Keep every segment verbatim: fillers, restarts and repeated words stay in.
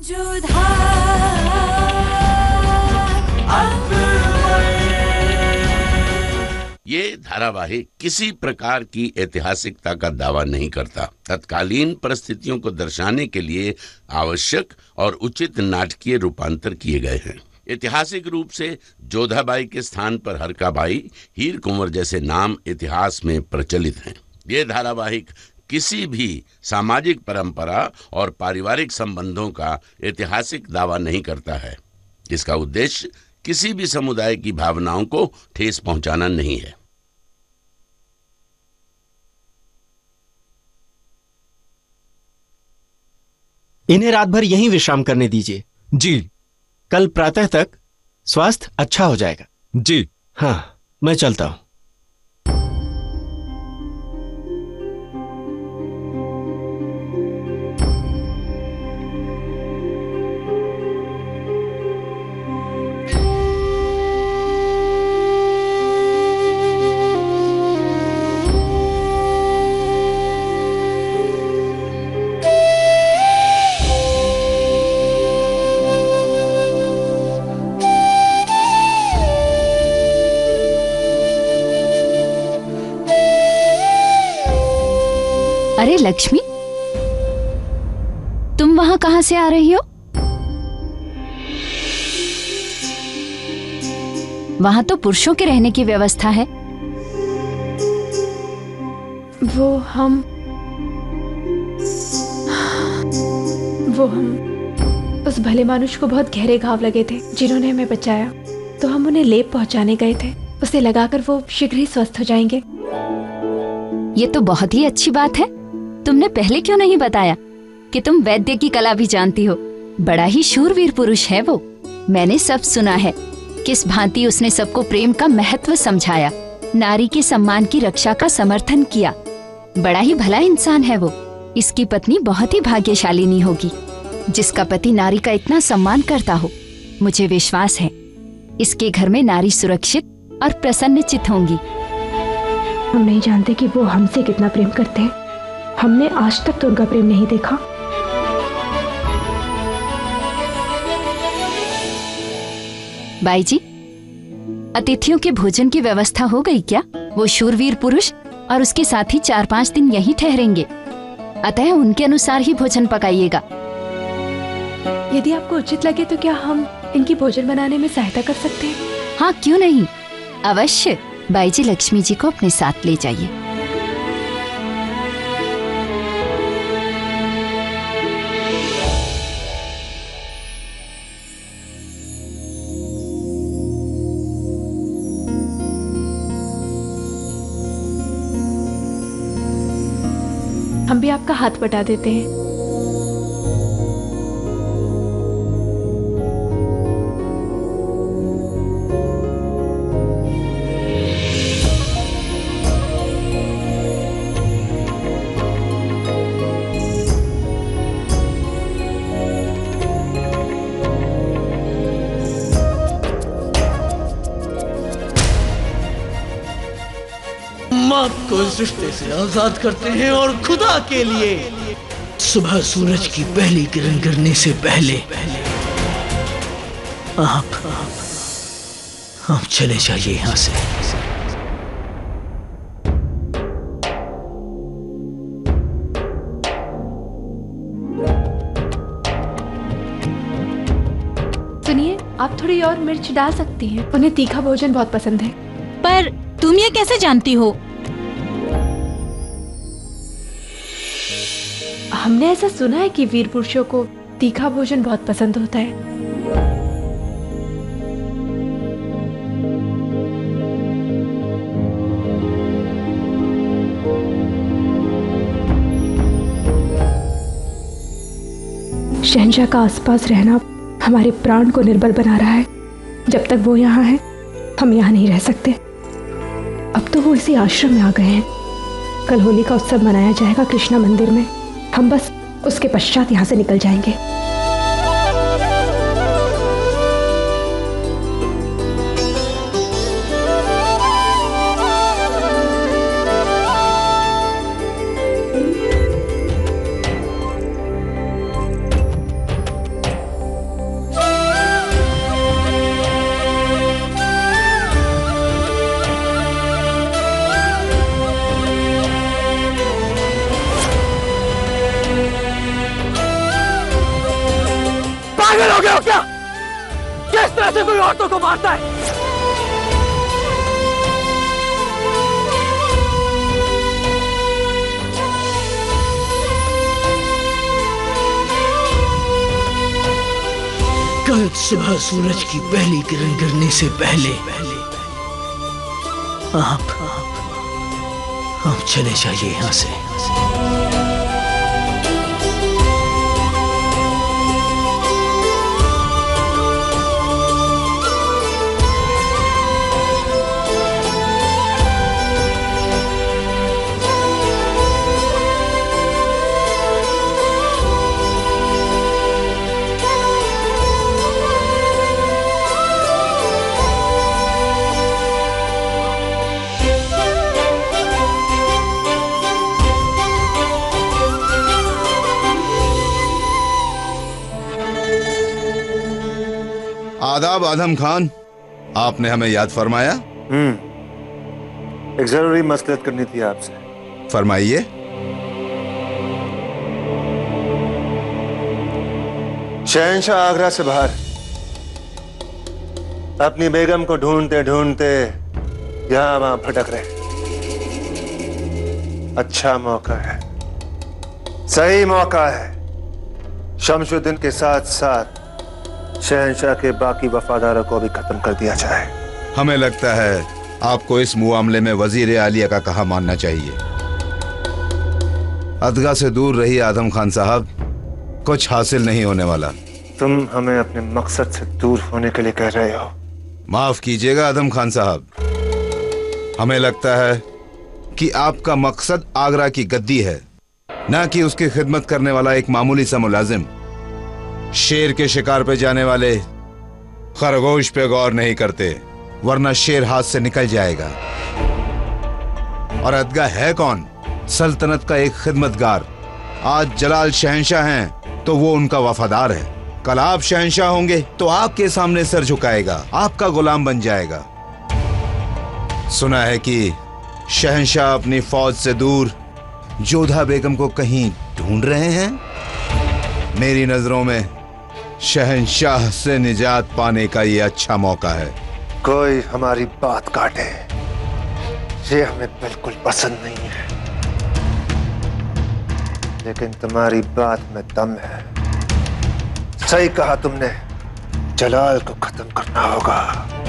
ये धारावाहिक किसी प्रकार की ऐतिहासिकता का दावा नहीं करता। तत्कालीन परिस्थितियों को दर्शाने के लिए आवश्यक और उचित नाटकीय रूपांतर किए गए हैं। ऐतिहासिक रूप से जोधाबाई के स्थान पर हरकाबाई, हीर कुंवर जैसे नाम इतिहास में प्रचलित हैं। ये धारावाहिक किसी भी सामाजिक परंपरा और पारिवारिक संबंधों का ऐतिहासिक दावा नहीं करता है। इसका उद्देश्य किसी भी समुदाय की भावनाओं को ठेस पहुंचाना नहीं है। इन्हें रात भर यहीं विश्राम करने दीजिए। जी। कल प्रातः तक स्वास्थ्य अच्छा हो जाएगा। जी। हाँ, मैं चलता हूं। अरे लक्ष्मी, तुम वहां कहां से आ रही हो? वहां तो पुरुषों के रहने की व्यवस्था है। वो हम वो हम उस भले मानुष को बहुत गहरे घाव लगे थे जिन्होंने हमें बचाया, तो हम उन्हें लेप पहुंचाने गए थे। उसे लगाकर वो शीघ्र ही स्वस्थ हो जाएंगे। ये तो बहुत ही अच्छी बात है। तुमने पहले क्यों नहीं बताया कि तुम वैद्य की कला भी जानती हो? बड़ा ही शूरवीर पुरुष है वो। मैंने सब सुना है, किस भांति उसने सबको प्रेम का महत्व समझाया, नारी के सम्मान की रक्षा का समर्थन किया। बड़ा ही भला इंसान है वो। इसकी पत्नी बहुत ही भाग्यशालिनी होगी जिसका पति नारी का इतना सम्मान करता हो। मुझे विश्वास है इसके घर में नारी सुरक्षित और प्रसन्नचित्त होंगी। हम नहीं जानते कि वो हमसे कितना प्रेम करते हैं। हमने आज तक तो उनका प्रेम नहीं देखा। बाई जी, अतिथियों के भोजन की व्यवस्था हो गई क्या? वो शूरवीर पुरुष और उसके साथी चार पांच दिन यहीं ठहरेंगे, अतः उनके अनुसार ही भोजन पकाइएगा। यदि आपको उचित लगे तो क्या हम इनकी भोजन बनाने में सहायता कर सकते हैं? हाँ, क्यों नहीं, अवश्य। बाई जी, लक्ष्मी जी को अपने साथ ले जाइए। हम भी आपका हाथ बटा देते हैं। आपको इस रिश्ते से आजाद करते हैं और खुदा के लिए सुबह सूरज की पहली किरण गिरने से पहले आप आप चले जाइए यहां से। सुनिए, आप थोड़ी और मिर्च डाल सकती हैं। उन्हें तीखा भोजन बहुत पसंद है। पर तुम ये कैसे जानती हो? हमने ऐसा सुना है कि वीर पुरुषों को तीखा भोजन बहुत पसंद होता है। शहंशाह का आसपास रहना हमारे प्राण को निर्बल बना रहा है। जब तक वो यहाँ है, हम यहाँ नहीं रह सकते। अब तो वो इसी आश्रम में आ गए हैं। कल होली का उत्सव मनाया जाएगा कृष्णा मंदिर में। हम बस उसके पश्चात यहाँ से निकल जाएंगे। पागल हो गए हो क्या? किस तरह से कोई औरतों को मारता है? कल सुबह सूरज की पहली किरण गिरने से पहले आप आप चले जाइए यहां से। आदाब आदम खान, आपने हमें याद फरमाया। हम्म, एक जरूरी मसलहत करनी थी आपसे। फरमाइए। शहंशाह आगरा से बाहर अपनी बेगम को ढूंढते ढूंढते यहां वहां भटक रहे। अच्छा मौका है, सही मौका है। शमशुद्दीन के साथ साथ शहंशाह के बाकी वफादारों को भी खत्म कर दिया जाए। हमें लगता है आपको इस मामले में वजीर आलिया का कहा मानना चाहिए। अदगा से दूर रही आदम खान साहब, कुछ हासिल नहीं होने वाला। तुम हमें अपने मकसद से दूर होने के लिए कह रहे हो? माफ कीजिएगा आदम खान साहब, हमें लगता है कि आपका मकसद आगरा की गद्दी है, ना कि उसकी खिदमत करने वाला एक मामूली सा मुलाजिम। शेर के शिकार पे जाने वाले खरगोश पे गौर नहीं करते, वरना शेर हाथ से निकल जाएगा। और अदगा है कौन? सल्तनत का एक खिदमतगार। आज जलाल शहंशाह हैं तो वो उनका वफादार है। कल आप शहंशाह होंगे तो आपके सामने सर झुकाएगा, आपका गुलाम बन जाएगा। सुना है कि शहंशाह अपनी फौज से दूर जोधा बेगम को कहीं ढूंढ रहे हैं। मेरी नजरों में शहंशाह से निजात पाने का ये अच्छा मौका है। कोई हमारी बात काटे, ये हमें बिल्कुल पसंद नहीं है, लेकिन तुम्हारी बात में दम है। सही कहा तुमने, जलाल को खत्म करना होगा।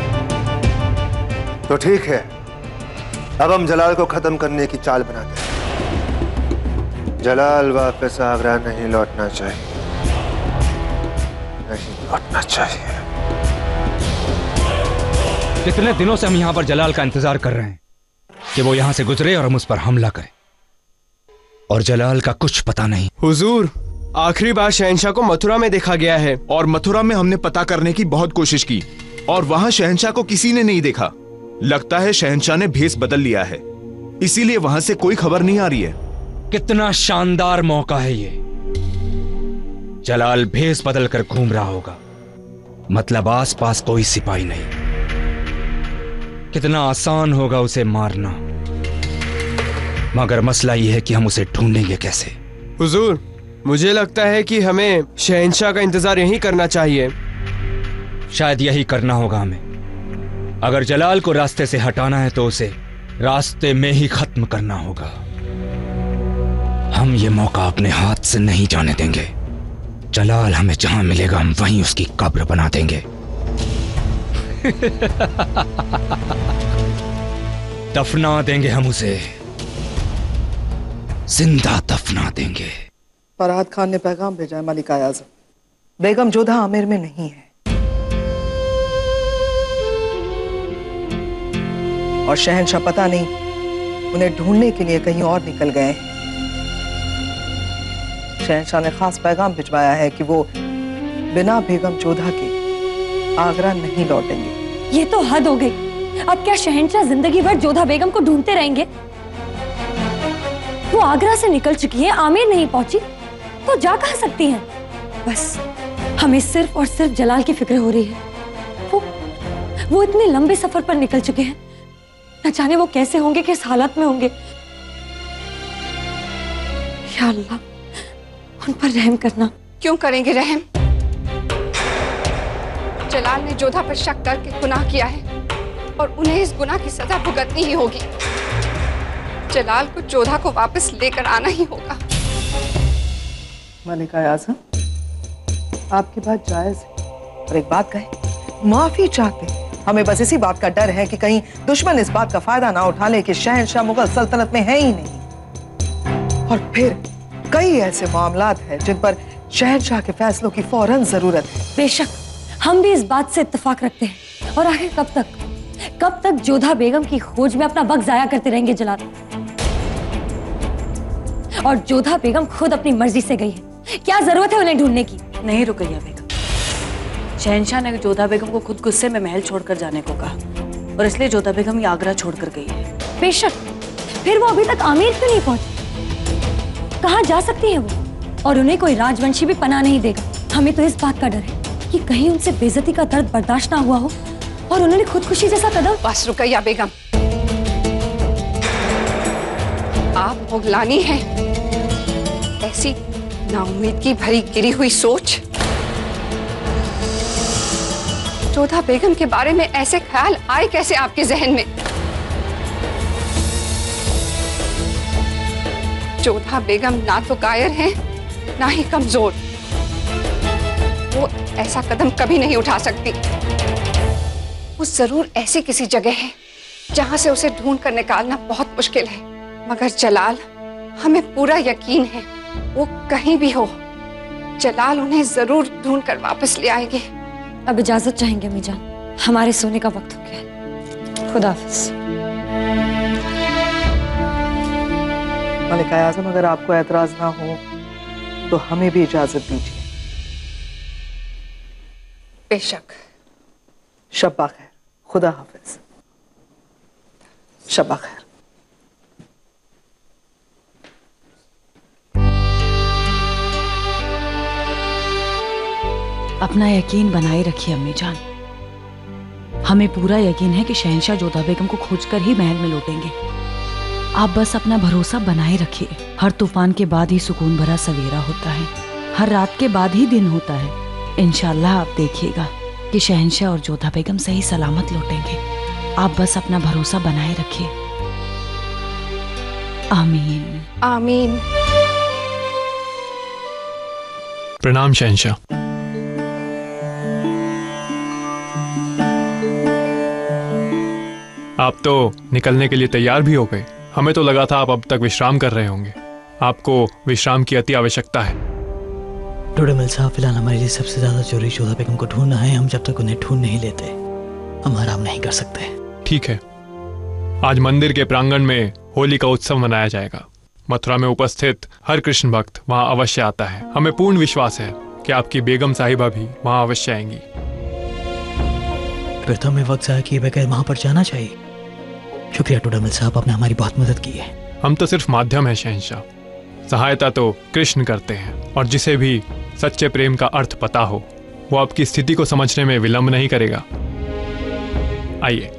तो ठीक है, अब हम जलाल को खत्म करने की चाल बनाते हैं। जलाल वापस आगरा नहीं लौटना चाहिए, नहीं लौटना चाहिए। कितने दिनों से हम यहां पर जलाल का इंतजार कर रहे हैं कि वो यहां से गुजरे और हम उस पर हमला करें, और जलाल का कुछ पता नहीं। हुजूर, आखिरी बार शहंशाह को मथुरा में देखा गया है, और मथुरा में हमने पता करने की बहुत कोशिश की और वहां शहंशाह को किसी ने नहीं देखा। लगता है शहंशाह ने भेस बदल लिया है, इसीलिए वहां से कोई खबर नहीं आ रही है। कितना शानदार मौका है ये। जलाल भेस बदल कर घूम रहा होगा, मतलब आसपास कोई सिपाही नहीं। कितना आसान होगा उसे मारना, मगर मसला यह है कि हम उसे ढूंढेंगे कैसे। हुजूर, मुझे लगता है कि हमें शहंशाह का इंतजार यहीं करना चाहिए। शायद यही करना होगा हमें। अगर जलाल को रास्ते से हटाना है तो उसे रास्ते में ही खत्म करना होगा। हम ये मौका अपने हाथ से नहीं जाने देंगे। जलाल हमें जहां मिलेगा हम वहीं उसकी कब्र बना देंगे। दफना देंगे हम उसे, जिंदा दफना देंगे। फरहाद खान ने पैगाम भेजा है मलिका आज़म, बेगम जोधा आमेर में नहीं है और शहंशाह पता नहीं उन्हें ढूंढने के लिए कहीं और निकल गए हैं। शहंशाह ने खास पैगाम भिजवाया है कि वो बिना बेगम जोधा के आगरा नहीं लौटेंगे। ये तो हद हो गई। अब क्या शहंशाह जिंदगी भर जोधा बेगम को ढूंढते रहेंगे? वो आगरा से निकल चुकी है, आमेर नहीं पहुंची तो जा कहां सकती हैं? बस हमें सिर्फ और सिर्फ जलाल की फिक्र हो रही है। वो वो इतने लंबे सफर पर निकल चुके हैं, न जाने वो कैसे होंगे, किस हालत में होंगे। या अल्लाह, उन पर रहम करना। क्यों करेंगे रहम? जलाल ने जोधा पर शक करके गुनाह किया है और उन्हें इस गुनाह की सजा भुगतनी ही होगी। जलाल को जोधा को वापस लेकर आना ही होगा। मलिका आजम, आपकी बात जायज है, और एक बात कहें, माफी चाहते हैं। हमें बस इसी बात का डर है कि कहीं दुश्मन इस बात का फायदा ना उठा ले कि शहंशाह मुगल सल्तनत में है ही नहीं, और फिर कई ऐसे मामलात हैं जिन पर शहंशाह के फैसलों की फौरन जरूरत है। बेशक हम भी इस बात से इत्तेफाक रखते हैं, और आखिर कब तक कब तक जोधा बेगम की खोज में अपना वक्त जाया करते रहेंगे जलाल? और जोधा बेगम खुद अपनी मर्जी से गई है, क्या जरूरत है उन्हें ढूंढने की? नहीं रुकैया बेगम, शहंशाह ने जोधा बेगम को खुद गुस्से में महल छोड़कर जाने को कहा, और इसलिए जोधा बेगम ये आगरा छोड़कर गई है। बेशक, फिर वो अभी तक आमेर क्यों नहीं पहुंची? कहाँ जा सकती है वो? और उन्हें कोई राजवंशी भी पनाह नहीं देगा। हमें तो इस बात का डर है कि कहीं उनसे बेइज्जती का दर्द बर्दाश्त ना हुआ हो और उन्होंने खुदकुशी जैसा कदम। बस रुकैया बेगम, आप मुगलानी हैं। ऐसी नाउम्मीद की भरी गिरी हुई सोच, जोधा बेगम के बारे में ऐसे ख्याल आए कैसे आपके जहन में? जोधा बेगम ना तो कायर हैं, ना ही कमजोर। वो ऐसा कदम कभी नहीं उठा सकती। वो जरूर ऐसी किसी जगह है जहां से उसे ढूंढ कर निकालना बहुत मुश्किल है। मगर जलाल, हमें पूरा यकीन है वो कहीं भी हो, जलाल उन्हें जरूर ढूंढ कर वापस ले आएंगे। अब इजाजत चाहेंगे मीजान, हमारे सोने का वक्त हो गया। खुदा हाफिज। मलिका आजम, अगर आपको एतराज ना हो तो हमें भी इजाजत दीजिए। बेशक। शब्बा खैर, खुदा हाफिज। शब्बा खैर। अपना यकीन बनाए रखिए अम्मी जान। हमें पूरा यकीन है कि शहंशाह जोधा बेगम को खोजकर ही महल में लौटेंगे। आप बस अपना भरोसा बनाए रखिए। हर तूफान के बाद ही सुकून भरा सवेरा होता है, हर रात के बाद ही दिन होता है। इंशाल्लाह आप देखिएगा कि शहंशाह और जोधा बेगम सही सलामत लौटेंगे। आप बस अपना भरोसा बनाए रखिए। आमीन आमीन। प्रणाम शहंशाह। आप तो निकलने के लिए तैयार भी हो गए। हमें तो लगा था आप अब तक विश्राम कर रहे होंगे। आपको विश्राम की अति आवश्यकता है। टोडरमल साहब, फिलहाल हमारे लिए सबसे ज्यादा जरूरी जोधा बेगम को ढूंढना है। हम जब तक उन्हें ढूंढ नहीं लेते हम आराम नहीं कर सकते। ठीक है, आज मंदिर के प्रांगण में होली का उत्सव मनाया जाएगा। मथुरा में उपस्थित हर कृष्ण भक्त वहां अवश्य आता है। हमें पूर्ण विश्वास है कि आपकी बेगम साहिबा भी वहां अवश्य आएंगी। फिर तो हमें वक्त जाया किए बगैर वहां पर जाना चाहिए। शुक्रिया टोडरमल साहब, आपने हमारी बहुत मदद की है। हम तो सिर्फ माध्यम है शहंशाह, सहायता तो कृष्ण करते हैं। और जिसे भी सच्चे प्रेम का अर्थ पता हो वो आपकी स्थिति को समझने में विलंब नहीं करेगा। आइए।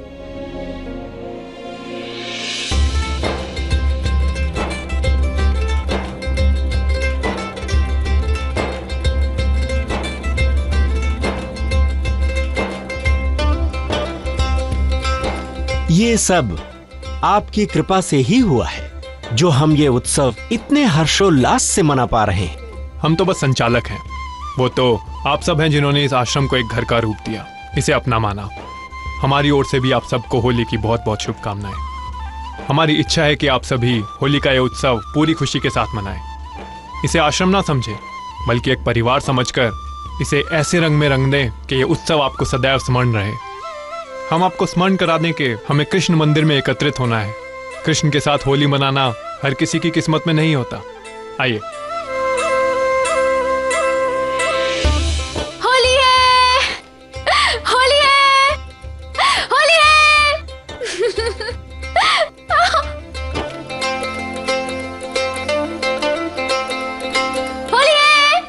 ये सब आपकी कृपा से ही हुआ है जो हम ये उत्सव इतने हर्षोल्लास से मना पा रहे हैं। हम तो बस संचालक हैं। वो तो आप सब हैं जिन्होंने इस आश्रम को एक घर का रूप दिया, इसे अपना माना। हमारी ओर से भी आप सबको होली की बहुत बहुत शुभकामनाएं। हमारी इच्छा है कि आप सभी होली का यह उत्सव पूरी खुशी के साथ मनाएं। इसे आश्रम ना समझें, बल्कि एक परिवार समझकर इसे ऐसे रंग में रंग दें कि यह उत्सव आपको सदैव स्मरण रहे। हम आपको स्मरण करा दें कि हमें कृष्ण मंदिर में एकत्रित होना है। कृष्ण के साथ होली मनाना हर किसी की किस्मत में नहीं होता। आइए। होली है, होली है, होली है। होली है।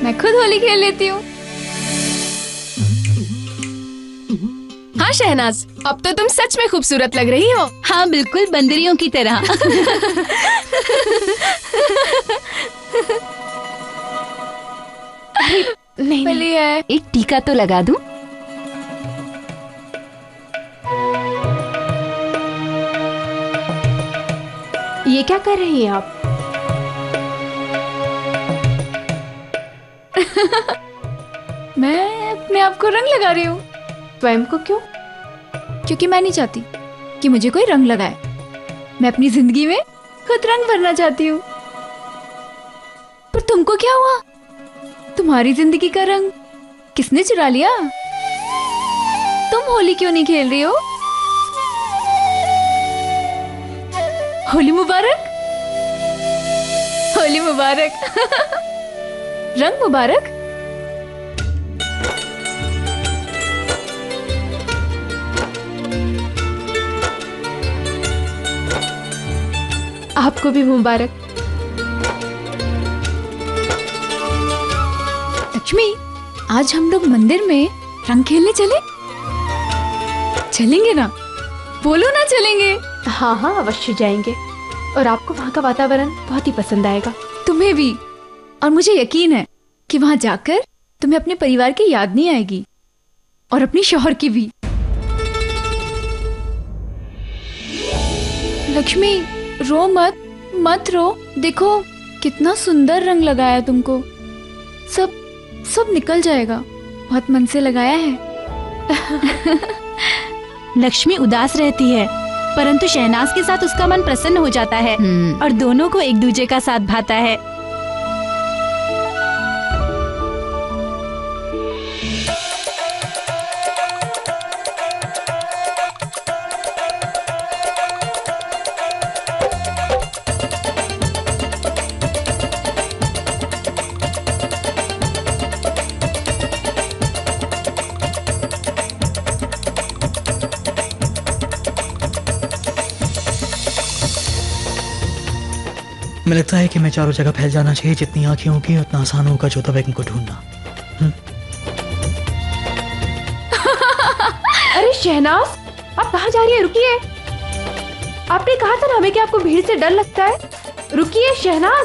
मैं खुद होली खेल लेती हूँ। हाँ शहनाज, अब तो तुम सच में खूबसूरत लग रही हो। हाँ बिल्कुल, बंदरियों की तरह। नहीं, नहीं है। एक टीका तो लगा दूं? ये क्या कर रही हैं आप? मैं अपने आप को रंग लगा रही हूँ। स्वयं को क्यों? क्योंकि मैं नहीं चाहती कि मुझे कोई रंग लगाए। मैं अपनी जिंदगी में खुद रंग भरना चाहती हूँ। पर तुमको क्या हुआ? तुम्हारी जिंदगी का रंग किसने चुरा लिया? तुम होली क्यों नहीं खेल रही हो? होली मुबारक, होली मुबारक। रंग मुबारक। आपको भी मुबारक। लक्ष्मी, आज हम लोग मंदिर में रंग खेलने चले? चलेंगे ना? बोलो ना चलेंगे। हाँ हाँ अवश्य जाएंगे, और आपको वहाँ का वातावरण बहुत ही पसंद आएगा। तुम्हें भी। और मुझे यकीन है कि वहाँ जाकर तुम्हें अपने परिवार की याद नहीं आएगी, और अपनी शौहर की भी। लक्ष्मी, रो मत, मत रो। देखो कितना सुंदर रंग लगाया तुमको। सब सब निकल जाएगा। बहुत मन से लगाया है। लक्ष्मी उदास रहती है, परंतु शहनाज के साथ उसका मन प्रसन्न हो जाता है और दोनों को एक दूसरे का साथ भाता है। हमें लगता है कि मैं चारों जगह फैल जाना चाहिए। जितनी आंखें होगी उतना आसान होगा जोधा बेगम को ढूंढना। अरे शहनाज, आप कहाँ जा रही है? रुकिए। आपने कहा था ना हमें कि आपको भीड़ से डर लगता है। रुकिए शहनाज।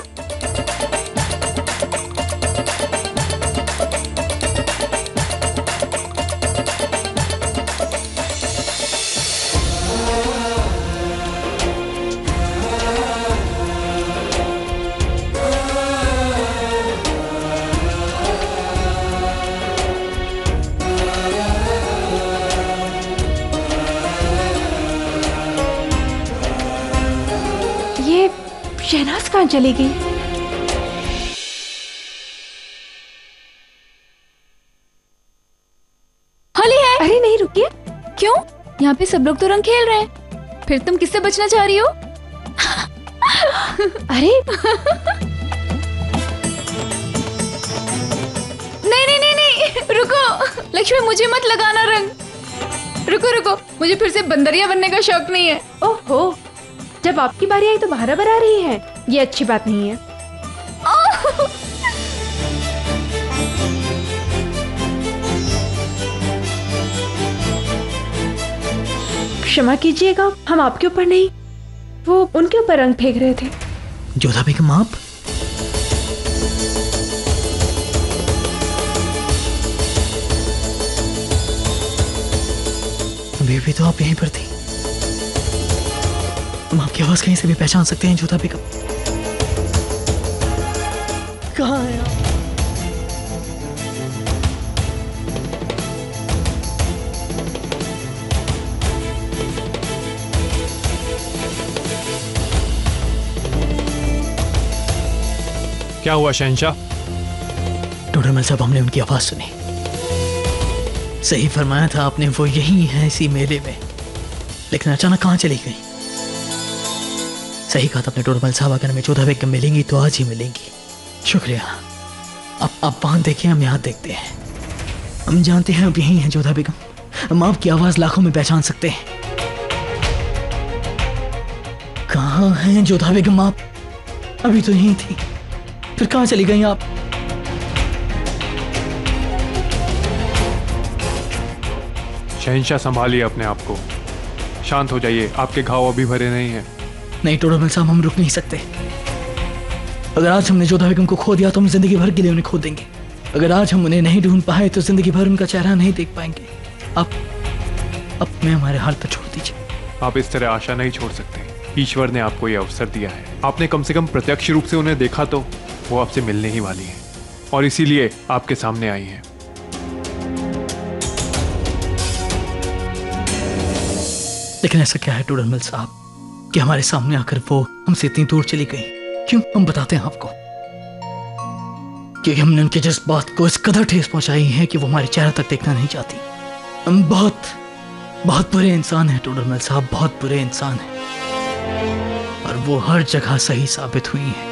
शहनाज कहाँ चली गई? होली है। अरे नहीं, रुकिए। क्यों? यहाँ पे सब लोग तो रंग खेल रहे हैं, फिर तुम किससे बचना चाह रही हो? अरे नहीं नहीं नहीं नहीं, रुको लक्ष्मी, मुझे मत लगाना रंग। रुको रुको, मुझे फिर से बंदरिया बनने का शौक नहीं है। ओहो, जब आपकी बारी आई तो बराबर आ रही है। ये अच्छी बात नहीं है। क्षमा कीजिएगा, हम आपके ऊपर नहीं, वो उनके ऊपर रंग फेंक रहे थे। जोधा बेगम आप? अभी भी तो आप यहीं पर थी। हम आपकी आवाज कहीं से भी पहचान सकते हैं जोधा बेगम। कहाँ है आप? क्या हुआ शहंशाह? टोडरमल साहब, हमने उनकी आवाज सुनी। सही फरमाया था आपने, वो यही है इसी मेले में, लेकिन अचानक कहाँ चली गई? सही कहा था आपने टोडरमल साहब, अगर हमें जोधा बेगम मिलेंगी तो आज ही मिलेंगी। शुक्रिया। अब आप वहां देखिए, हम यहाँ देखते हैं। हम जानते हैं अब यही है जोधा बेगम। हम आपकी आवाज लाखों में पहचान सकते हैं। कहाँ हैं जोधा बेगम आप? अभी तो यहीं थी, फिर कहाँ चली गई आप? शहंशाह संभालिए अपने आप को, शांत हो जाइए, आपके घाव अभी भरे नहीं हैं। नहीं टोडरमल साहब, हम रुक नहीं सकते। अगर आज हमने जोधा बेगम को खो दिया तो हम जिंदगी भर के लिए उन्हें खो देंगे। अगर आज हम उन्हें नहीं ढूंढ पाए तो जिंदगी भर उनका चेहरा नहीं देख पाएंगे। आप अब में हमारे हाल पर छोड़ दीजिए। आप इस तरह आशा नहीं छोड़ सकते। ईश्वर ने आपको यह अवसर दिया है, आपने कम से कम प्रत्यक्ष रूप से उन्हें देखा तो वो आपसे मिलने ही वाली है और इसीलिए आपके सामने आई हैं। लेकिन ऐसा क्या है टोडरमल साहब कि हमारे सामने आकर वो हमसे इतनी दूर चली गई? क्यों? हम बताते हैं आपको। क्योंकि हमने उनके जज्बात को इस कदर ठेस पहुंचाई है कि वो हमारे चेहरे तक देखना नहीं चाहती। हम बहुत बहुत बुरे इंसान हैं टोडरमल साहब, बहुत बुरे इंसान हैं और वो हर जगह सही साबित हुई हैं।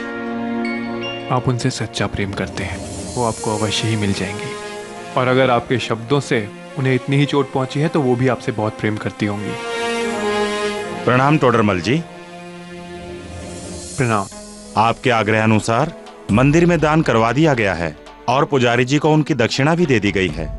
आप उनसे सच्चा प्रेम करते हैं, वो आपको अवश्य ही मिल जाएंगी। और अगर आपके शब्दों से उन्हें इतनी ही चोट पहुंची है तो वो भी आपसे बहुत प्रेम करती होंगी। प्रणाम टोडरमल जी। प्रणाम। आपके आग्रह अनुसार मंदिर में दान करवा दिया गया है और पुजारी जी को उनकी दक्षिणा भी दे दी गई है।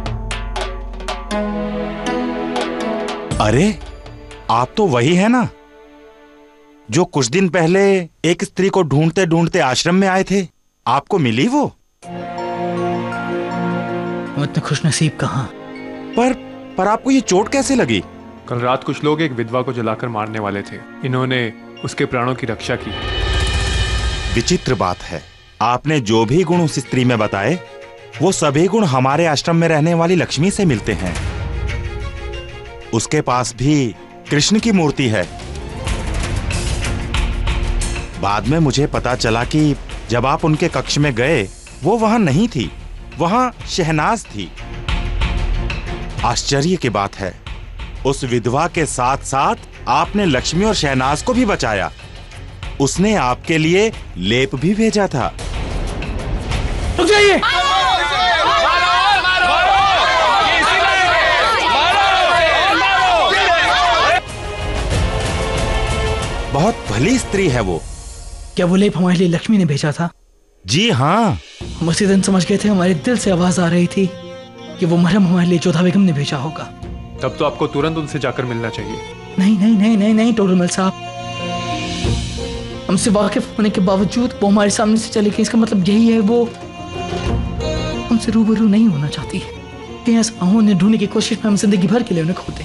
अरे आप तो वही है ना जो कुछ दिन पहले एक स्त्री को ढूंढते ढूंढते आश्रम में आए थे? आपको मिली वो? इतने खुशनसीब कहां? पर पर आपको ये चोट कैसे लगी? कल रात कुछ लोग एक विधवा को जलाकर मारने वाले थे, इन्होंने उसके प्राणों की रक्षा की। विचित्र बात है, आपने जो भी गुण उस स्त्री में बताए वो सभी गुण हमारे आश्रम में रहने वाली लक्ष्मी से मिलते हैं। उसके पास भी कृष्ण की मूर्ति है। बाद में मुझे पता चला कि जब आप उनके कक्ष में गए वो वहां नहीं थी, वहां शहनाज थी। आश्चर्य की बात है, उस विधवा के साथ साथ आपने लक्ष्मी और शहनाज को भी बचाया। उसने आपके लिए लेप भी भेजा था। रुक जाइए। बहुत भली स्त्री है वो। क्या वो लेप हमारे लिए लक्ष्मी ने भेजा था? जी हाँ। हम उसी दिन समझ गए थे, हमारे दिल से आवाज आ रही थी कि वो मरहम हमारे लिए जोधा बेगम ने भेजा होगा। तब तो आपको तुरंत उनसे जाकर मिलना चाहिए। नहीं नहीं नहीं नहीं नहीं टोडरमल साहब, हमसे वाकिफ होने के बावजूद वो हमारे सामने से चली गई। इसका मतलब यही है वो हमसे रूबरू नहीं होना चाहती है। कहीं ऐसा उन्हें ढूंढने की कोशिश में हम जिंदगी भर के लिए उन्हें खो दें।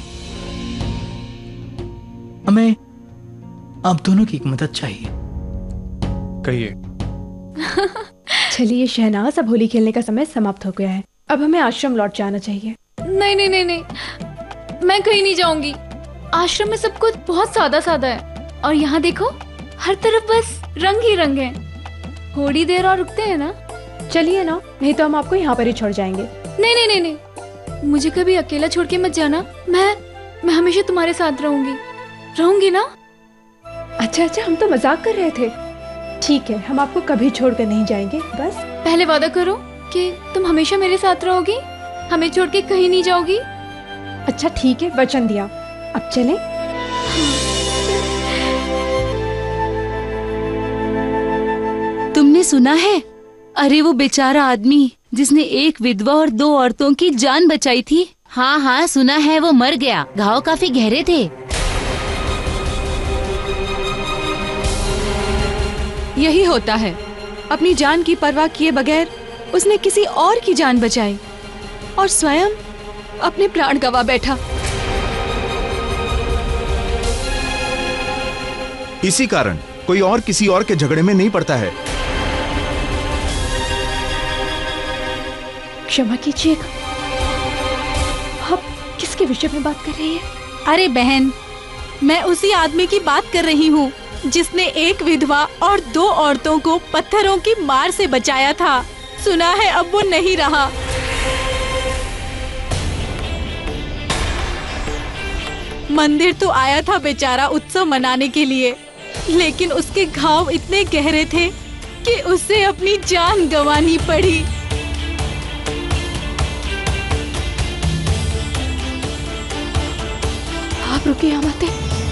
हमें आप दोनों की मदद चाहिए। कहिए। चलिए शहनाज, अब होली खेलने का समय समाप्त हो गया है। अब हमें आश्रम लौट जाना चाहिए। नहीं नहीं नहीं नहीं, मैं कहीं नहीं जाऊंगी। आश्रम में सब कुछ बहुत सादा सादा है और यहाँ देखो हर तरफ बस रंग ही रंग है। थोड़ी देर और रुकते हैं ना? चलिए ना, नहीं तो हम आपको यहाँ पर ही छोड़ जाएंगे। नहीं नहीं नहीं नहीं, मुझे कभी अकेला छोड़ के मत जाना। मैं मैं हमेशा तुम्हारे साथ रहूंगी रहूंगी ना? अच्छा अच्छा, हम तो मजाक कर रहे थे। ठीक है, हम आपको कभी छोड़कर नहीं जाएंगे। बस पहले वादा करो कि तुम हमेशा मेरे साथ रहोगी, हमें छोड़ के कहीं नहीं जाओगी। अच्छा ठीक है, वचन दिया। अब चलें? तुमने सुना है? अरे वो बेचारा आदमी जिसने एक विधवा और दो औरतों की जान बचाई थी। हाँ हाँ सुना है, वो मर गया। घाव काफी गहरे थे। यही होता है, अपनी जान की परवाह किए बगैर उसने किसी और की जान बचाई और स्वयं अपने प्राण गंवा बैठा। इसी कारण कोई और किसी और के झगड़े में नहीं पड़ता है। क्षमा कीजिएगा, आप किसके विषय में बात कर रही है? अरे बहन, मैं उसी आदमी की बात कर रही हूँ जिसने एक विधवा और दो औरतों को पत्थरों की मार से बचाया था। सुना है अब वो नहीं रहा। मंदिर तो आया था बेचारा उत्सव मनाने के लिए, लेकिन उसके घाव इतने गहरे थे कि उसे अपनी जान गंवानी पड़ी। आप रुकिए आमाते।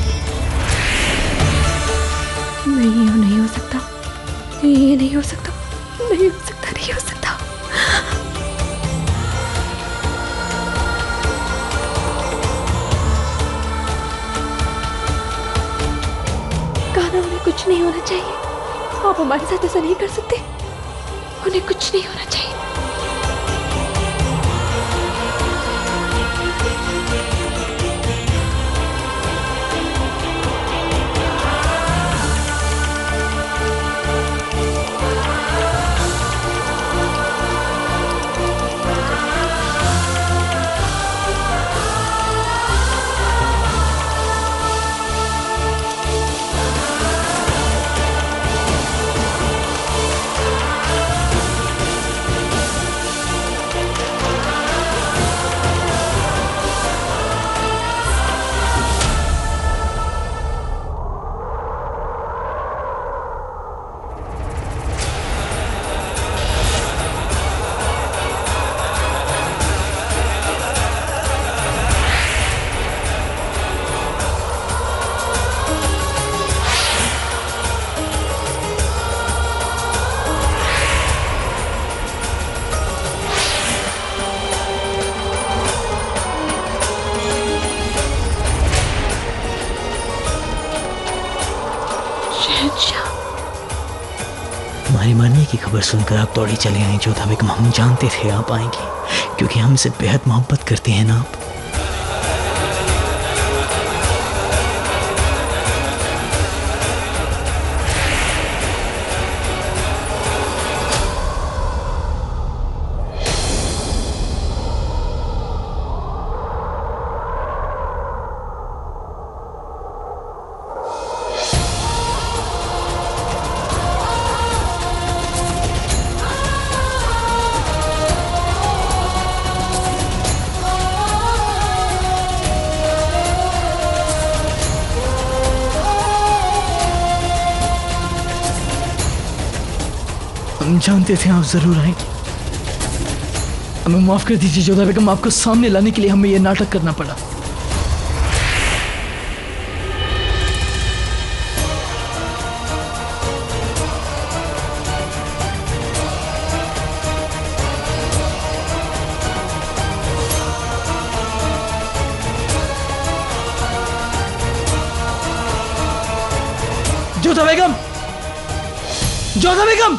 नहीं हो नहीं हो सकता, ये नहीं हो सकता, नहीं हो सकता, नहीं हो सकता। कुछ नहीं होना चाहिए। आप हमारे साथ ऐसा नहीं कर सकते। उन्हें कुछ नहीं होना चाहिए। हमारी मरने की खबर सुनकर आप दौड़ी चले आए जोधा बेगम। हम जानते थे आप आएंगी, क्योंकि हमसे बेहद मोहब्बत करते हैं ना आप। हम जानते थे आप जरूर आएंगे। हमें माफ कर दीजिए जोधा बेगम, आपको सामने लाने के लिए हमें यह नाटक करना पड़ा। जोधा बेगम, जोधा बेगम,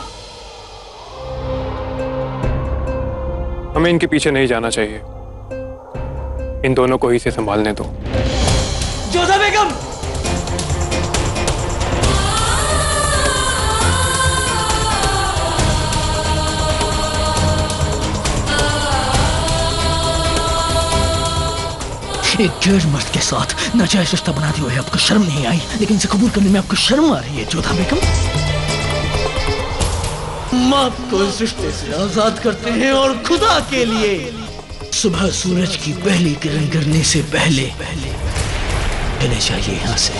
हमें इनके पीछे नहीं जाना चाहिए। इन दोनों को ही से संभालने दो। जोधा बेगम, एक गैर मर्द के साथ नाजायज रिश्ता बनाते हुए आपको शर्म नहीं आई, लेकिन इसे कबूल करने में आपको शर्म आ रही है जोधा बेगम। हम आपको इस रिश्ते से आजाद करते हैं और खुदा के लिए सुबह सूरज की पहली किरण गिरने से पहले चले जाइए यहाँ से।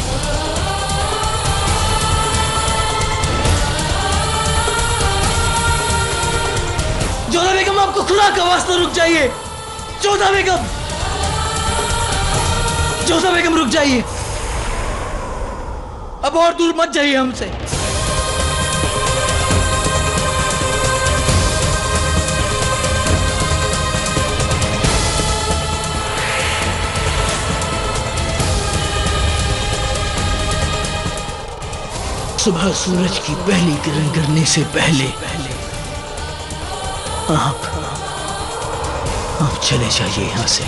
जोधा बेगम, आपको खुदा का वास्ता रुक जाइए। जोधा बेगम, जोधा बेगम रुक जाइए। अब और दूर मत जाइए हमसे। सुबह सूरज की पहली किरण गिरने से पहले आप आप चले जाइए यहां से।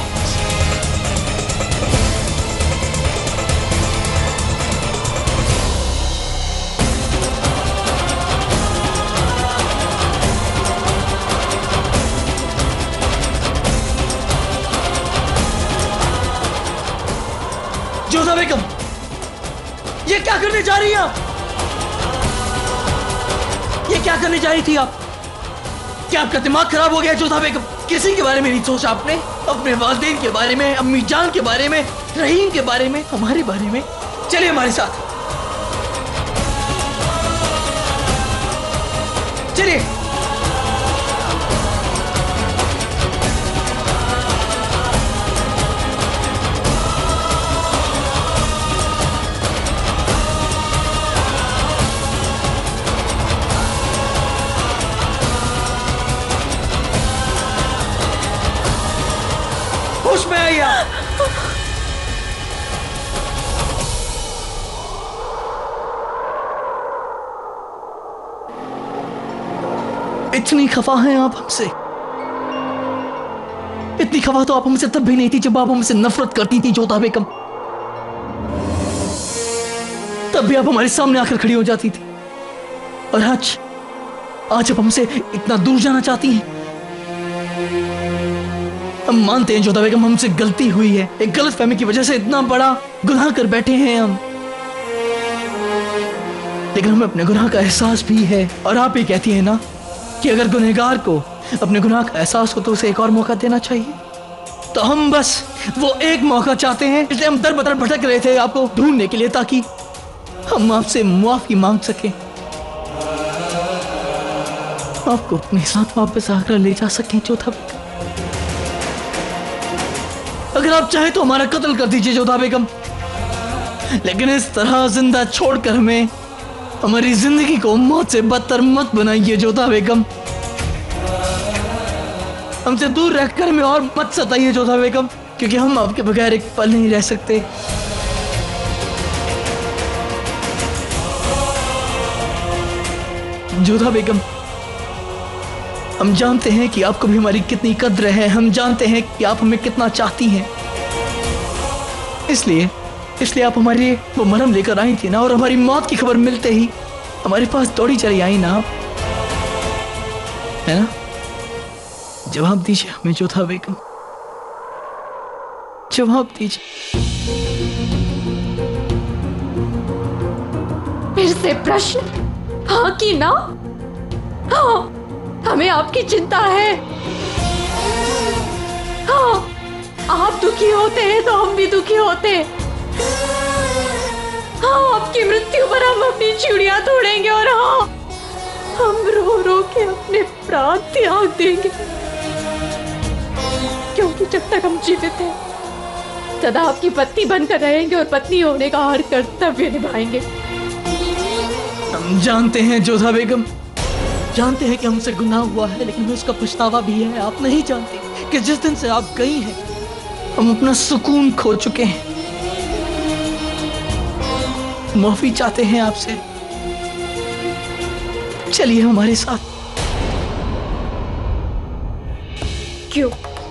जोधा बेगम, ये क्या करने जा रही हैं आप? ये क्या करने जा रही थी आप? क्या आपका दिमाग खराब हो गया जोधा बेगम? किसी के बारे में नहीं सोचा आपने? अपने वालिदैन के बारे में, अम्मी जान के बारे में, रहीम के बारे में, हमारे बारे में? चलिए हमारे साथ, चलिए। होश में आइए। इतनी खफा हैं आप हमसे। इतनी खफा तो आप हमसे तब भी नहीं थी जब आप हमसे नफरत करती थी जोधा बेगम। तब भी आप हमारे सामने आकर खड़ी हो जाती थी। और आज आज आप हमसे इतना दूर जाना चाहती हैं। हम मानते हैं जोधा बेगम, हमसे गलती हुई है। एक गलतफहमी की वजह से इतना बड़ा गुनाह कर बैठे हैं हम, लेकिन हमें अपने गुनाह का एहसास भी है। और आप ये कहती हैं ना कि अगर गुनहगार को अपने गुनाह का एहसास हो तो उसे एक और मौका देना चाहिए। तो हम बस वो एक मौका चाहते हैं, इसलिए हम दर बदर भटक रहे थे आपको ढूंढने के लिए, ताकि हम आपसे मुआफी मांग सकें, आपको अपने साथ वापस आगरा ले जा सकें जोधा बेगम। अगर आप चाहे तो हमारा कत्ल कर दीजिए जोधा बेगम, लेकिन इस तरह जिंदा छोड़कर हमें हमारी जिंदगी को मौत से बदतर मत बनाइए जोधा बेगम। हमसे दूर रहकर हमें और मत सताइए जोधा बेगम, क्योंकि हम आपके बगैर एक पल नहीं रह सकते। जोधा बेगम, हम जानते हैं कि आपको भी हमारी कितनी कद्र है। हम जानते हैं कि आप हमें कितना चाहती हैं। इसलिए इसलिए आप हमारे लिए वो मरहम लेकर आई थी ना, और हमारी मौत की खबर मिलते ही हमारे पास दौड़ी चली आई ना, है ना? जवाब दीजिए हमें जोधा बेगम, जवाब दीजिए। फिर से प्रश्न, हाँ कि ना? हाँ, हमें आपकी चिंता है। हाँ, आप दुखी होते हैं तो हम भी दुखी होते हैं। हाँ, आपकी मृत्यु पर हम अपनी चूड़ियां तोड़ेंगे, और हाँ, हम रो रो के अपने प्राण त्याग देंगे, क्योंकि जब तक हम जीवित हैं सदा आपकी पत्नी बनकर रहेंगे और पत्नी होने का हर कर्तव्य निभाएंगे। हम जानते हैं जोधा बेगम, जानते हैं कि हमसे गुनाह हुआ है, लेकिन उसका पछतावा भी है। आप नहीं जानते कि जिस दिन से आप गई हैं हम अपना सुकून खो चुके हैं। माफी चाहते हैं आपसे, चलिए हमारे साथ। क्यों?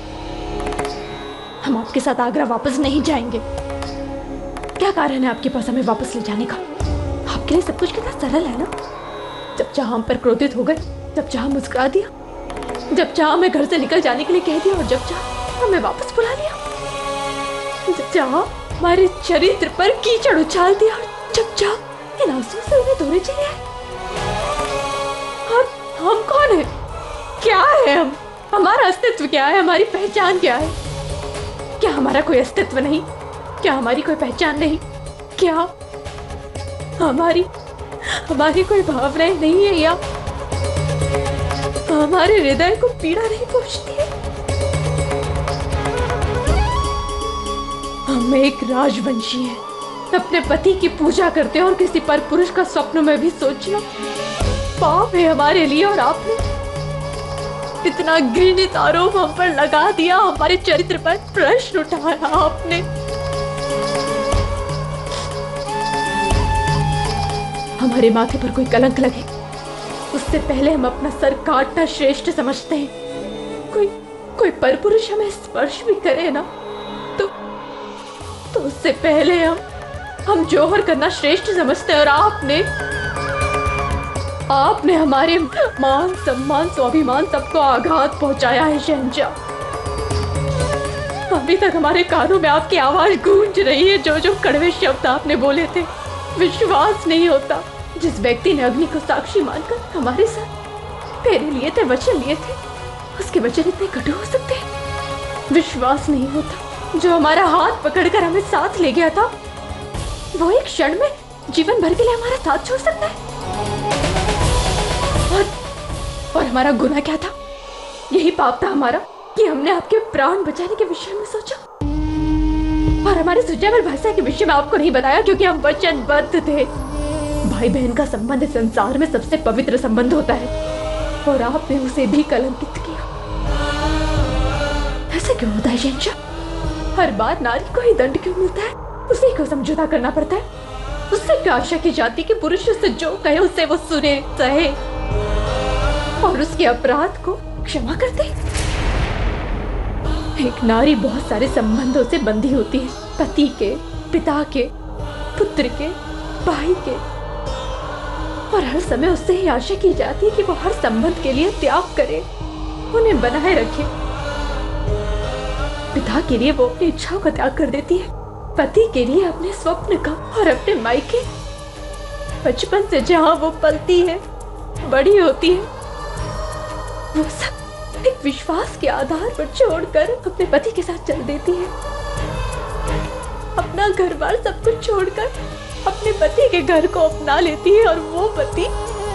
हम आपके साथ आगरा वापस नहीं जाएंगे। क्या कारण है आपके पास हमें वापस ले जाने का? आपके लिए सब कुछ कितना सरल है ना। जब चाहा हम पर क्रोधित हो गए, जब चाहा मुस्कुरा दिया, जब चाहा हमें घर से निकल जाने के लिए कह दिया, और जब चाहा हमें वापस बुला लिया, जब चाहा हमारे चरित्र पर कीचड़ उछाल दिया, और जब चाहा इन आंसुओं से उन्हें धोने चाहिए। और हम कौन है? क्या है हम? हमारा अस्तित्व क्या है? हमारी पहचान क्या है? क्या हमारा कोई अस्तित्व नहीं? क्या हमारी कोई पहचान नहीं? क्या हमारी हमारी कोई भावनाएं नहीं है, या हमारे हृदय को पीड़ा नहीं पहुंचती है? हम एक राजवंशी हैं, अपने पति की पूजा करते हैं, और किसी पर पुरुष का स्वप्न में भी सोचना पाप है हमारे लिए। और आपने इतना घृणित आरोप हम पर लगा दिया, हमारे चरित्र पर प्रश्न उठाया आपने। हमारे माथे पर कोई कलंक लगे उससे पहले हम अपना सर काटना श्रेष्ठ समझते हैं। कोई कोई परपुरुष हमें स्पर्श भी करे ना, तो तो उससे पहले हम हम जोहर करना श्रेष्ठ समझते हैं। और आपने आपने हमारे मान सम्मान स्वाभिमान सबको आघात पहुंचाया है शहंशाह। अभी तक हमारे कानों में आपकी आवाज गूंज रही है, जो जो कड़वे शब्द आपने बोले थे। विश्वास नहीं होता, जिस व्यक्ति ने अग्नि को साक्षी मानकर हमारे साथ फेरे लिए थे, वचन लिए थे, उसके वचन इतने कटु हो सकते हैं? विश्वास नहीं होता, जो हमारा हाथ पकड़कर हमें साथ ले गया था, वो एक क्षण में जीवन भर के लिए हमारा साथ छोड़ सकता है? और, और हमारा गुनाह क्या था? यही पाप था हमारा कि हमने आपके प्राण बचाने के विषय में सोचा, और हमारे सुजावल भाषा के विषय में आपको नहीं बताया, क्योंकि हम वचनबद्ध थे। भाई बहन का संबंध संसार में सबसे पवित्र संबंध होता है, और आपने उसे भी कलंकित किया। ऐसा क्यों होता है शहंशाह? हर बार नारी को ही दंड क्यों मिलता है? उसे क्यों समझौता करना पड़ता है? उससे क्या आशा की जाती कि पुरुष से जो कहे उसे वो सुने सहे? और उसके अपराध को क्षमा कर दे। एक नारी बहुत सारे संबंधों से बंधी होती है, पति के, पिता के, पुत्र के, भाई के, और हर समय उससे ही आशा की जाती है कि वो हर संबंध के लिए त्याग करे, उन्हें बनाए रखे। पिता के लिए वो अपनी इच्छाओं का त्याग कर देती है, पति के लिए अपने स्वप्न का, और अपने मायके बचपन से जहां वो पलती है, बड़ी होती है, वो सब एक विश्वास के आधार पर छोड़कर अपने पति के साथ चल देती है। अपना घर बार सब कुछ छोड़कर अपने पति के घर को अपना लेती है, और वो पति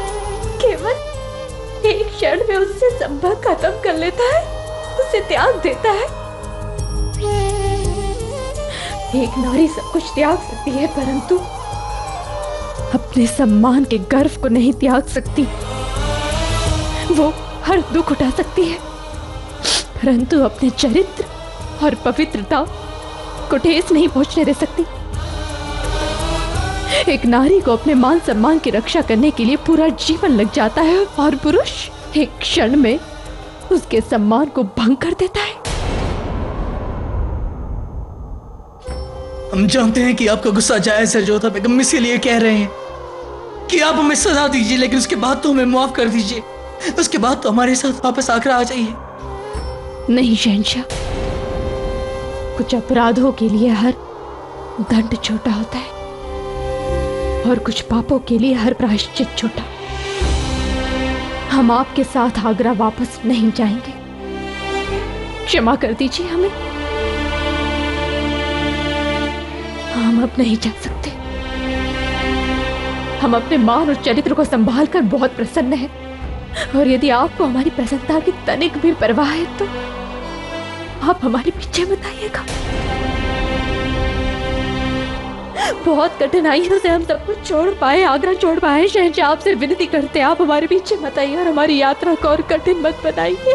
केवल एक क्षण में उससे संबंध खत्म कर लेता है, उसे त्याग देता है। एक नारी सब कुछ त्याग सकती है, परंतु अपने सम्मान के गर्व को नहीं त्याग सकती। वो हर दुख उठा सकती है, परंतु अपने चरित्र और पवित्रता को ठेस नहीं पहुंचने दे सकती। एक नारी को अपने मान सम्मान की रक्षा करने के लिए पूरा जीवन लग जाता है, और पुरुष एक क्षण में उसके सम्मान को भंग कर देता है। हम जानते हैं कि आपका गुस्सा जायज है जोधा बेगम, इसीलिए कह रहे हैं कि आप हमें सजा दीजिए, लेकिन उसके बाद तो हमें माफ कर दीजिए। उसके बाद तो हमारे साथ वापस आगरा आ जाइए। नहीं शहंशाह, कुछ अपराधों के लिए हर दंड छोटा होता है, और कुछ पापों के लिए हर प्रायश्चित छोटा। हम आपके साथ आगरा वापस नहीं जाएंगे, क्षमा कर दीजिए हमें। हम अब नहीं जा सकते। हम अपने मान और चरित्र को संभाल कर बहुत प्रसन्न हैं, और यदि आपको हमारी प्रसन्नता की तनिक भी परवाह है तो आप हमारे पीछे मत आइएगा। बहुत कठिनाइयों से हम सब कुछ छोड़ पाए, आगरा छोड़ पाए। शहंशाह आपसे विनती करते हैं, आप हमारे पीछे मत आइए और हमारी यात्रा को और कठिन मत बनाइए।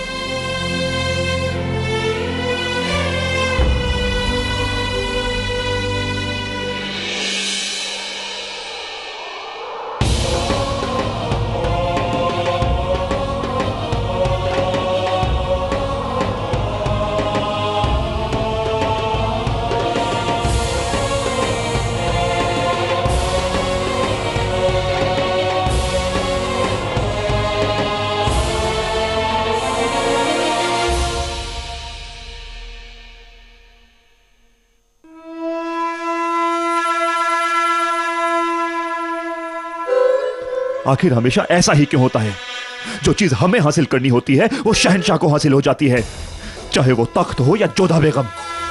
आखिर हमेशा ऐसा ही क्यों होता है? जो चीज हमें हासिल करनी होती है वो शहंशाह को हासिल हो जाती है, चाहे वो तख्त हो या जोधा बेगम।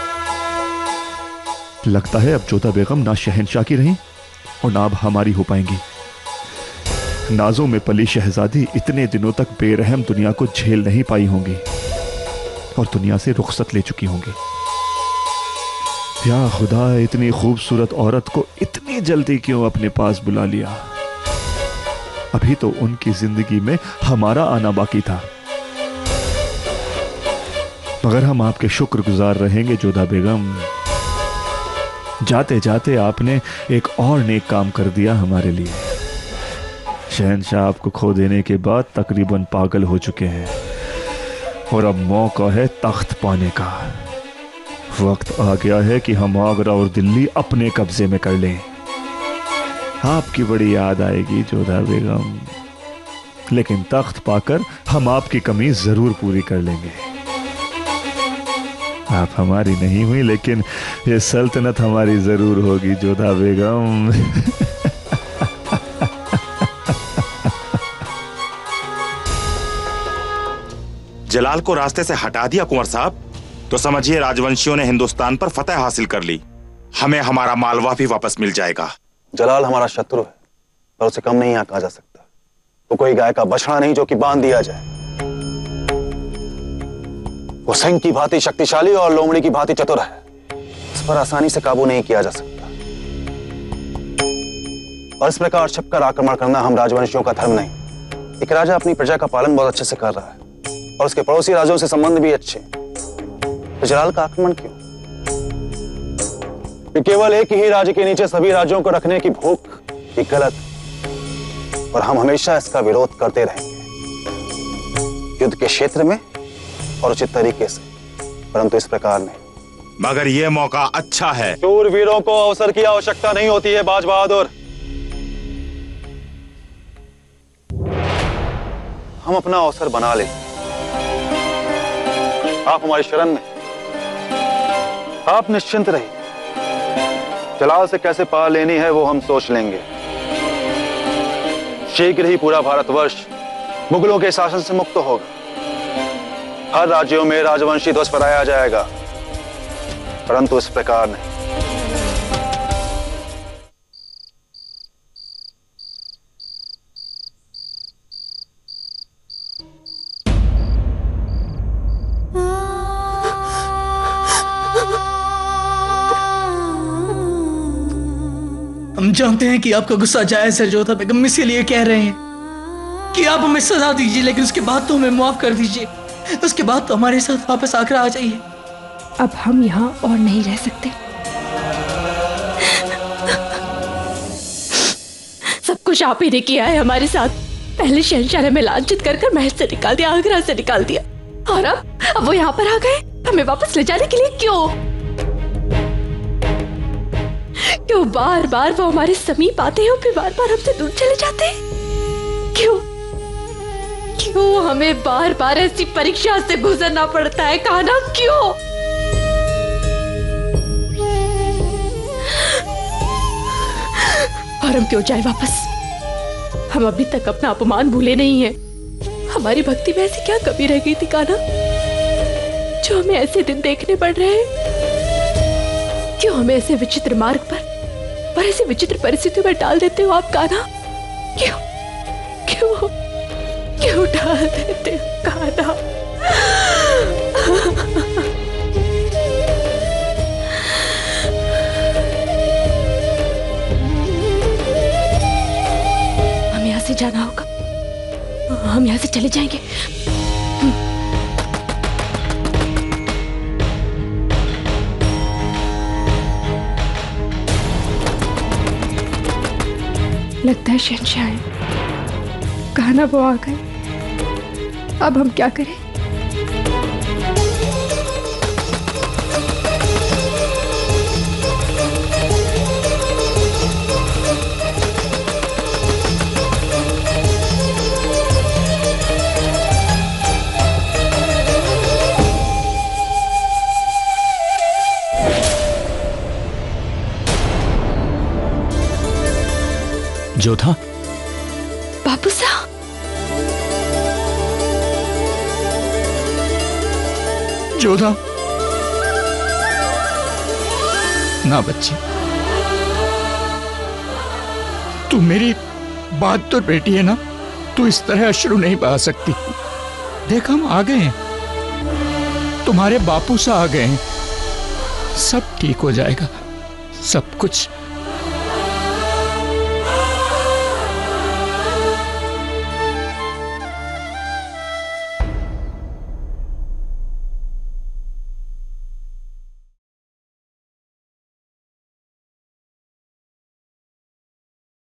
लगता है अब जोधा बेगम ना शहंशाह की रही और ना अब हमारी हो पाएंगी। नाजों में पली शहजादी इतने दिनों तक बेरहम दुनिया को झेल नहीं पाई होंगी और दुनिया से रुखसत ले चुकी होंगी। या खुदा, इतनी खूबसूरत औरत को इतनी जल्दी क्यों अपने पास बुला लिया? अभी तो उनकी जिंदगी में हमारा आना बाकी था। मगर हम आपके शुक्रगुजार रहेंगे जोधा बेगम। जाते जाते आपने एक और नेक काम कर दिया हमारे लिए। शहंशाह आपको खो देने के बाद तकरीबन पागल हो चुके हैं और अब मौका है तख्त पाने का। वक्त आ गया है कि हम आगरा और दिल्ली अपने कब्जे में कर लें। आपकी बड़ी याद आएगी जोधा बेगम, लेकिन तख्त पाकर हम आपकी कमी जरूर पूरी कर लेंगे। आप हमारी नहीं हुई, लेकिन ये सल्तनत हमारी जरूर होगी जोधा बेगम। जलाल को रास्ते से हटा दिया कुंवर साहब, तो समझिए राजवंशियों ने हिंदुस्तान पर फतह हासिल कर ली। हमें हमारा मालवा भी वापस मिल जाएगा। जलाल हमारा शत्रु है, पर उसे कम नहीं यहाँ कहा जा सकता। वो कोई गाय का बछड़ा नहीं जो कि बांध दिया जाए। वो सिंह की भांति शक्तिशाली और लोमड़ी की भांति चतुर है। इस पर आसानी से काबू नहीं किया जा सकता, और इस प्रकार छिपकर आक्रमण करना हम राजवंशियों का धर्म नहीं। एक राजा अपनी प्रजा का पालन बहुत अच्छे से कर रहा है और उसके पड़ोसी राज्यों से संबंध भी अच्छे। तो जलाल का आक्रमण क्यों? कि केवल एक ही राज्य के नीचे सभी राज्यों को रखने की भूख ये गलत, और हम हमेशा इसका विरोध करते रहेंगे। युद्ध के क्षेत्र में और उचित तरीके से, परंतु इस प्रकार नहीं। मगर यह मौका अच्छा है। शूरवीरों को अवसर की आवश्यकता नहीं होती है बाज बहादुर। हम अपना अवसर बना ले। आप हमारी शरण में, आप निश्चिंत रहिए। जलाल से कैसे पार लेनी है वो हम सोच लेंगे। शीघ्र ही पूरा भारतवर्ष मुगलों के शासन से मुक्त होगा। हर राज्यों में राजवंशी ध्वज फहराया जाएगा, परंतु इस प्रकार नहीं। हम जानते हैं कि आपका गुस्सा जायज है जोधा बेगम, इसीलिए कह रहे हैं कि आप हमें सजा दीजिए, लेकिन उसके बाद तो हमें माफ कर दीजिए। उसके बाद तो हमारे साथ वापस आगरा आ जाइए। अब हम यहाँ और नहीं रह सकते। सब कुछ आप ही ने किया है हमारे साथ। पहले शहंशाह ने हमें लांछित कर कर महल से निकाल दिया, आगरा से निकाल दिया, और अब अब वो यहाँ पर आ गए हमें वापस ले जाने के लिए। क्यों क्यों बार बार वो हमारे समीप आते हैं और फिर बार बार हमसे दूर चले जाते हैं? क्यों क्यों हमें बार बार ऐसी परीक्षा से गुजरना पड़ता है कान्हा? क्यों? और हम क्यों जाए वापस? हम अभी तक अपना अपमान भूले नहीं हैं। हमारी भक्ति में ऐसी क्या कमी रह गई थी कान्हा, जो हमें ऐसे दिन देखने पड़ रहे हैं? क्यों हमें ऐसे विचित्र मार्ग पर पर ऐसी विचित्र परिस्थितियों में डाल देते हो आप कान्हा? क्यों क्यों क्यों डाल देते हो कान्हा? हमें यहाँ से जाना होगा, हम यहाँ से चले जाएंगे। लगता है शहंशाह है, कान्हा वो आ गए। अब हम क्या करें? जोधा, बापू साहब, जोधा, ना बच्ची, तू मेरी बहादुर बेटी है ना, तू इस तरह अश्रु नहीं बहा सकती। देख हम आ गए हैं, तुम्हारे बापू सा आ गए हैं, सब ठीक हो जाएगा, सब कुछ